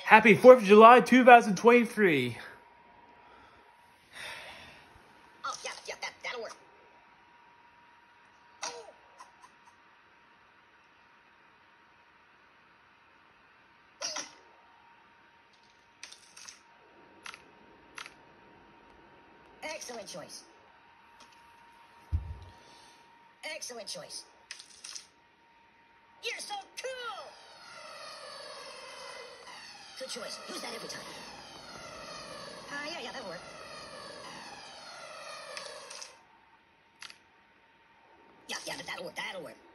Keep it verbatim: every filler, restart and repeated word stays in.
Happy fourth of July two thousand twenty-three. Oh, yeah, yeah, that, that'll work. Excellent choice. Excellent choice. You're so cool! Good choice. Use that every time. Uh, yeah, yeah, that'll work. Yeah, yeah, that'll work, that'll work.